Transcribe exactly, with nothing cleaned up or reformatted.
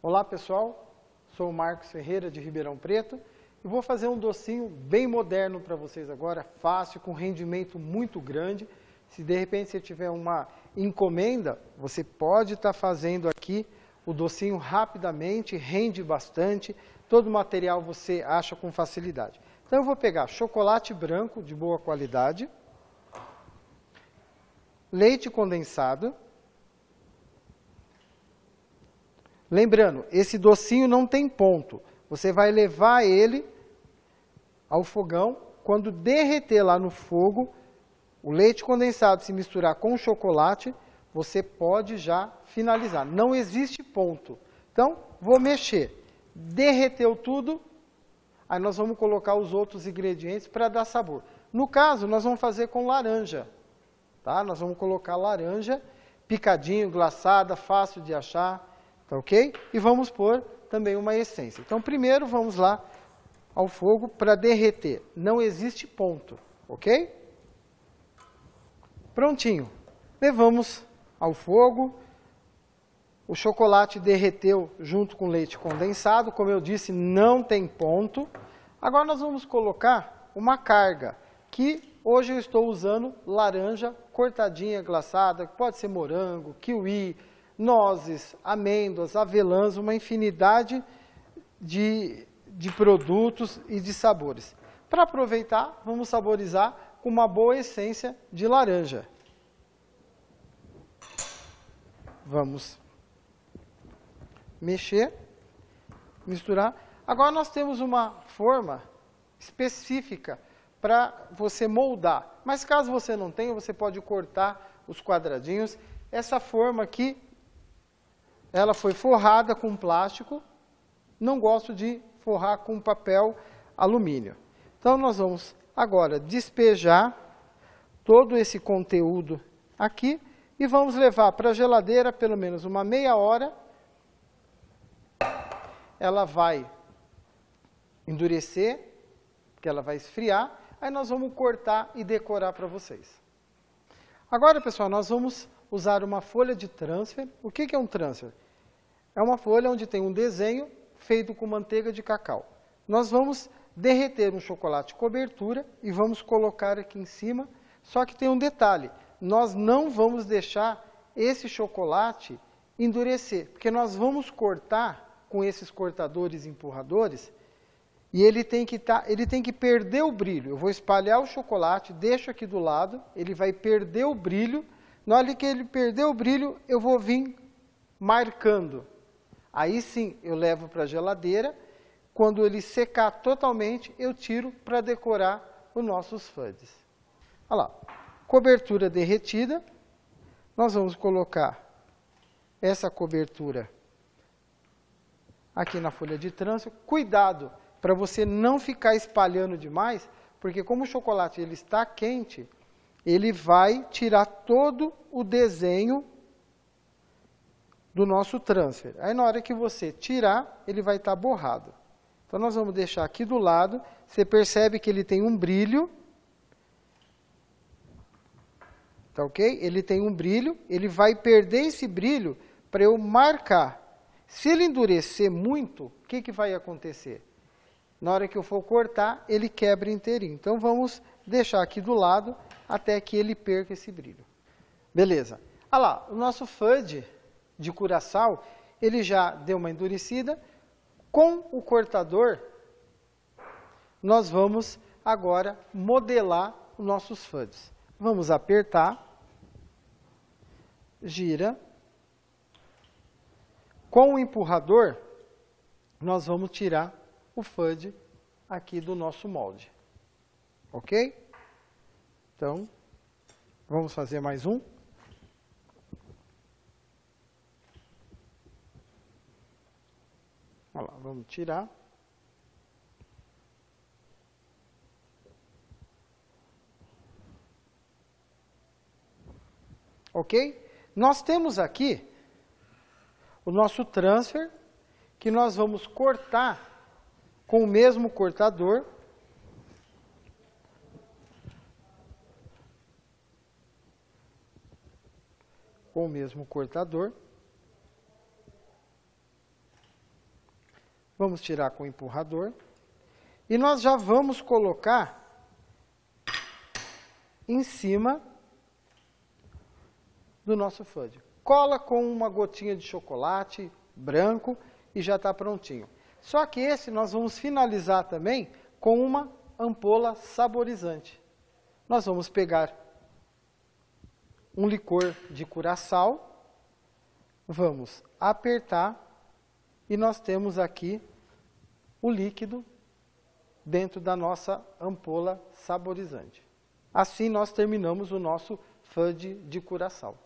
Olá pessoal, sou o Marcos Ferreira de Ribeirão Preto e vou fazer um docinho bem moderno para vocês agora, fácil, com rendimento muito grande. Se de repente você tiver uma encomenda, você pode estar fazendo aqui o docinho rapidamente, rende bastante, todo o material você acha com facilidade. Então eu vou pegar chocolate branco de boa qualidade, leite condensado. Lembrando, esse docinho não tem ponto. Você vai levar ele ao fogão. Quando derreter lá no fogo, o leite condensado se misturar com o chocolate, você pode já finalizar. Não existe ponto. Então, vou mexer. Derreteu tudo, aí nós vamos colocar os outros ingredientes para dar sabor. No caso, nós vamos fazer com laranja. Tá? Nós vamos colocar laranja, picadinho, glaçada, fácil de achar. Tá ok? E vamos pôr também uma essência. Então, primeiro vamos lá ao fogo para derreter. Não existe ponto, ok? Prontinho. Levamos ao fogo. O chocolate derreteu junto com o leite condensado. Como eu disse, não tem ponto. Agora nós vamos colocar uma carga, que hoje eu estou usando laranja cortadinha, glaçada, pode ser morango, kiwi, nozes, amêndoas, avelãs, uma infinidade de, de produtos e de sabores. Para aproveitar, vamos saborizar com uma boa essência de laranja. Vamos mexer, misturar. Agora nós temos uma forma específica para você moldar. Mas caso você não tenha, você pode cortar os quadradinhos. Essa forma aqui, ela foi forrada com plástico, não gosto de forrar com papel alumínio. Então, nós vamos agora despejar todo esse conteúdo aqui e vamos levar para a geladeira pelo menos uma meia hora. Ela vai endurecer, porque ela vai esfriar, aí nós vamos cortar e decorar para vocês. Agora, pessoal, nós vamos usar uma folha de transfer. O que é um transfer? É uma folha onde tem um desenho feito com manteiga de cacau. Nós vamos derreter um chocolate cobertura e vamos colocar aqui em cima. Só que tem um detalhe, nós não vamos deixar esse chocolate endurecer, porque nós vamos cortar com esses cortadores e empurradores e ele tem que tá, ele tem que perder o brilho. Eu vou espalhar o chocolate, deixo aqui do lado, ele vai perder o brilho. Na hora que ele perder o brilho, eu vou vir marcando. Aí sim, eu levo para a geladeira. Quando ele secar totalmente, eu tiro para decorar os nossos fudges. Olha lá, cobertura derretida. Nós vamos colocar essa cobertura aqui na folha de transfer. Cuidado para você não ficar espalhando demais, porque como o chocolate ele está quente, ele vai tirar todo o desenho do nosso transfer. Aí na hora que você tirar, ele vai estar borrado. Então nós vamos deixar aqui do lado. Você percebe que ele tem um brilho. Tá ok? Ele tem um brilho. Ele vai perder esse brilho para eu marcar. Se ele endurecer muito, o que, que vai acontecer? Na hora que eu for cortar, ele quebra inteirinho. Então vamos deixar aqui do lado até que ele perca esse brilho. Beleza. Olha lá, o nosso fudge de curaçao, ele já deu uma endurecida. Com o cortador, nós vamos agora modelar os nossos fudges. Vamos apertar, gira. Com o empurrador, nós vamos tirar o fudge aqui do nosso molde. Ok? Então, vamos fazer mais um. Olha lá, vamos tirar. Ok? Nós temos aqui o nosso transfer, que nós vamos cortar com o mesmo cortador. Com o mesmo cortador. Vamos tirar com o empurrador. E nós já vamos colocar em cima do nosso fudge. Cola com uma gotinha de chocolate branco e já está prontinho. Só que esse nós vamos finalizar também com uma ampola saborizante. Nós vamos pegar um licor de curaçao, vamos apertar e nós temos aqui o líquido dentro da nossa ampola saborizante. Assim nós terminamos o nosso fudge de curaçao.